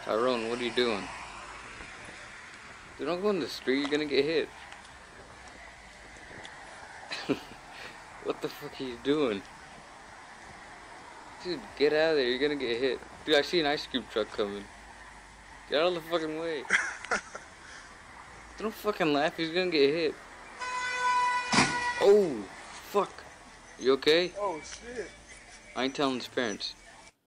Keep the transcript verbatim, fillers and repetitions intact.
Tyrone, what are you doing? Dude, don't go in the street, you're gonna get hit. What the fuck are you doing? Dude, get out of there, you're gonna get hit. Dude, I see an ice cream truck coming. Get out of the fucking way. Don't fucking laugh, he's gonna get hit. Oh, fuck. You okay? Oh, shit. I ain't telling his parents.